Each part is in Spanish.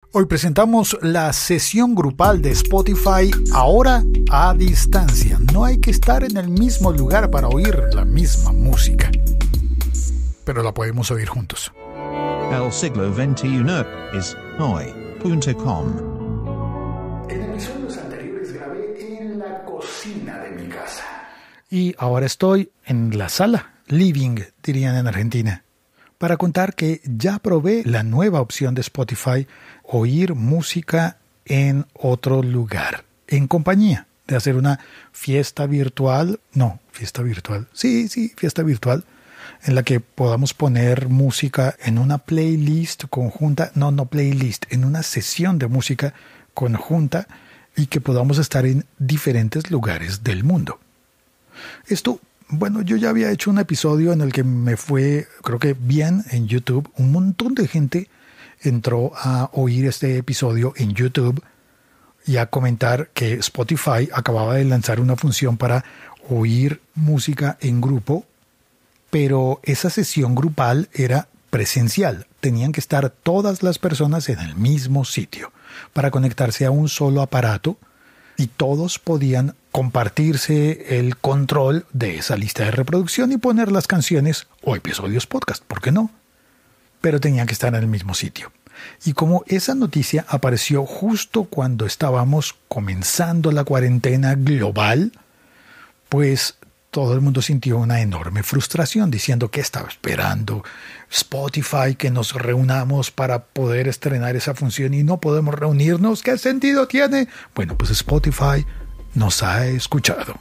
Hoy presentamos la sesión grupal de Spotify ahora a distancia. No hay que estar en el mismo lugar para oír la misma música, pero la podemos oír juntos. El siglo XXI es hoy.com. En episodios anteriores grabé en la cocina de mi casa. Y ahora estoy en la sala, living, dirían en Argentina, para contar que ya probé la nueva opción de Spotify, oír música en otro lugar, en compañía, de hacer una fiesta virtual, fiesta virtual, en la que podamos poner música en una playlist conjunta, en una sesión de música conjunta y que podamos estar en diferentes lugares del mundo. Esto, yo ya había hecho un episodio en el que me fue, creo que bien en YouTube. Un montón de gente entró a oír este episodio en YouTube y a comentar que Spotify acababa de lanzar una función para oír música en grupo, pero esa sesión grupal era presencial. Tenían que estar todas las personas en el mismo sitio para conectarse a un solo aparato y todos podían compartirse el control de esa lista de reproducción y poner las canciones o episodios podcast, ¿por qué no? Pero tenían que estar en el mismo sitio. Y como esa noticia apareció justo cuando estábamos comenzando la cuarentena global, pues todo el mundo sintió una enorme frustración diciendo que estaba esperando Spotify que nos reunamos para poder estrenar esa función y no podemos reunirnos. ¿Qué sentido tiene? Bueno, pues Spotify nos ha escuchado.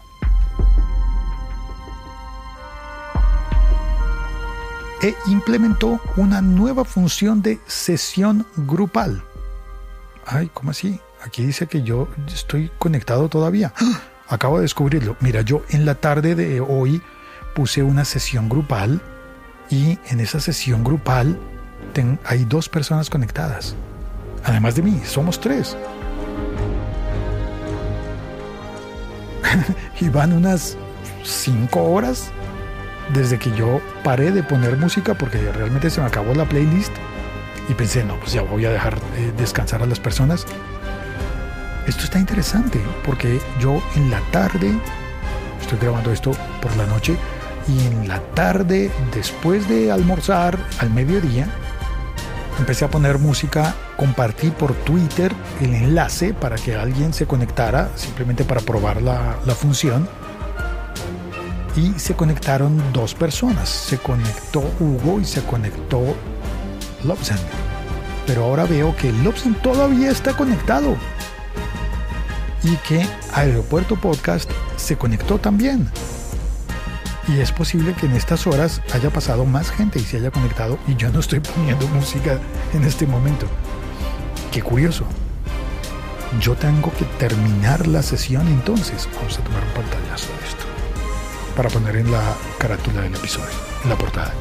E implementó una nueva función de sesión grupal. Ay, ¿cómo así? Aquí dice que yo estoy conectado todavía. ¡Ah! Acabo de descubrirlo. Mira, yo en la tarde de hoy puse una sesión grupal y en esa sesión grupal hay 2 personas conectadas. Además de mí, somos 3. Y van unas 5 horas desde que yo paré de poner música porque realmente se me acabó la playlist y pensé, pues ya voy a dejar descansar a las personas. Esto está interesante porque yo en la tarde, estoy grabando esto por la noche, y en la tarde, después de almorzar, al mediodía, empecé a poner música, compartí por Twitter el enlace para que alguien se conectara, simplemente para probar la función. Y se conectaron 2 personas. Se conectó Hugo y se conectó Lobsen. Pero ahora veo que Lobsen todavía está conectado. Y que Aeropuerto Podcast se conectó también. Y es posible que en estas horas haya pasado más gente y se haya conectado y yo no estoy poniendo música en este momento. Qué curioso. Yo tengo que terminar la sesión entonces. Vamos a tomar un pantallazo de esto para poner en la carátula del episodio, en la portada.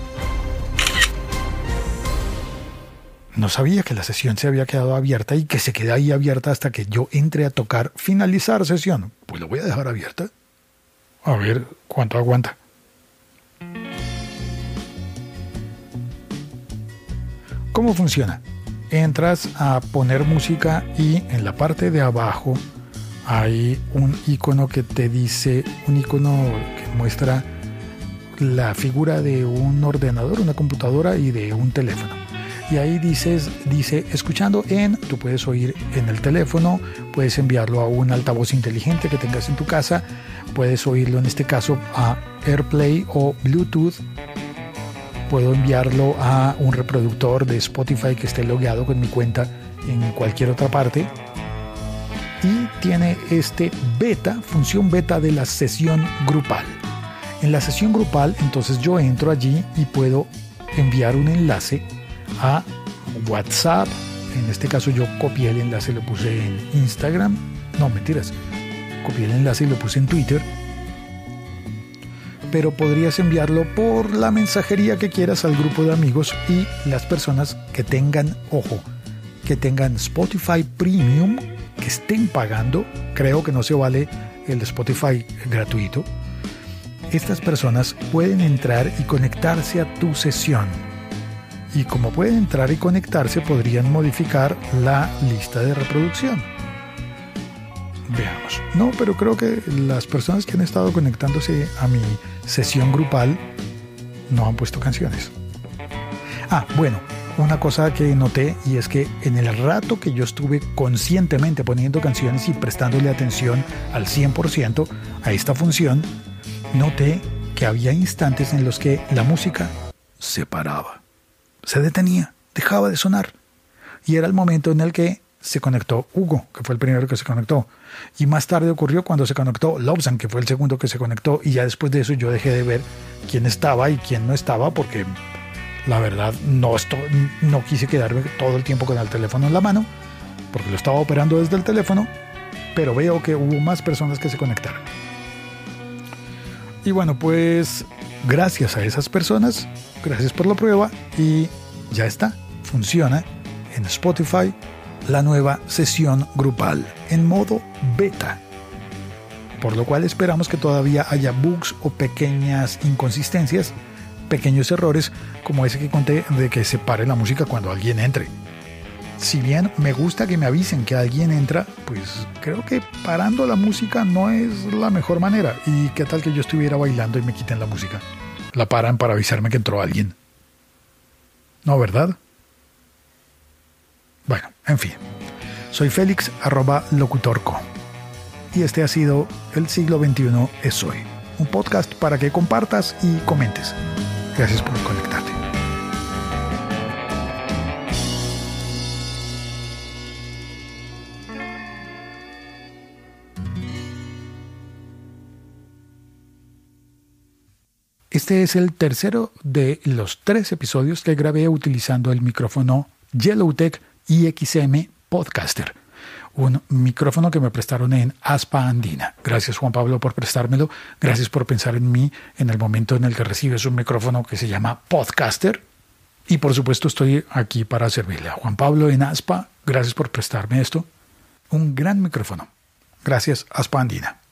No sabía que la sesión se había quedado abierta y que se queda ahí abierta hasta que yo entre a tocar finalizar sesión. Pues lo voy a dejar abierta. A ver cuánto aguanta. ¿Cómo funciona? Entras a poner música y en la parte de abajo hay un icono que te dice, un icono que muestra la figura de un ordenador, una computadora y de un teléfono. Y ahí dice, escuchando tú puedes oír en el teléfono, puedes enviarlo a un altavoz inteligente que tengas en tu casa, puedes oírlo en este caso a AirPlay o Bluetooth, puedo enviarlo a un reproductor de Spotify que esté logueado con mi cuenta en cualquier otra parte. Y tiene función beta de la sesión grupal. En la sesión grupal, entonces yo entro allí y puedo enviar un enlace a WhatsApp. En este caso yo copié el enlace, lo puse en Instagram. Copié el enlace y lo puse en Twitter. Pero podrías enviarlo por la mensajería que quieras al grupo de amigos y las personas que tengan Spotify Premium, que estén pagando. Creo que no se vale el Spotify gratuito. Estas personas pueden entrar y conectarse a tu sesión Y como pueden entrar y conectarse, podrían modificar la lista de reproducción. Veamos. No, pero creo que las personas que han estado conectándose a mi sesión grupal no han puesto canciones. Bueno, una cosa que noté, y es que en el rato que yo estuve conscientemente poniendo canciones y prestándole atención al 100% a esta función, noté que había instantes en los que la música se paraba, se detenía, dejaba de sonar. Y era el momento en el que se conectó Hugo, que fue el primero que se conectó. Y más tarde ocurrió cuando se conectó Lobsan, que fue el segundo que se conectó. Y ya después de eso yo dejé de ver quién estaba y quién no estaba, porque la verdad no quise quedarme todo el tiempo con el teléfono en la mano, porque lo estaba operando desde el teléfono, pero veo que hubo más personas que se conectaron. Y bueno, pues gracias a esas personas, gracias por la prueba, y ya está, funciona en Spotify la nueva sesión grupal en modo beta, por lo cual esperamos que todavía haya bugs o pequeñas inconsistencias, pequeños errores como ese que conté de que se pare la música cuando alguien entre. Si bien me gusta que me avisen que alguien entra, pues creo que parando la música no es la mejor manera. ¿Y qué tal que yo estuviera bailando y me quiten la música? La paran para avisarme que entró alguien. ¿No, verdad? Bueno, en fin. Soy Félix @locutorco. Y este ha sido El siglo XXI es hoy. Un podcast para que compartas y comentes. Gracias por conectarte. Este es el tercero de los 3 episodios que grabé utilizando el micrófono Yellowtech IXM Podcaster, un micrófono que me prestaron en Aspa Andina. Gracias, Juan Pablo, por prestármelo. Gracias por pensar en mí en el momento en el que recibes un micrófono que se llama Podcaster. Y por supuesto estoy aquí para servirle a Juan Pablo en Aspa. Gracias por prestarme esto. Un gran micrófono. Gracias, Aspa Andina.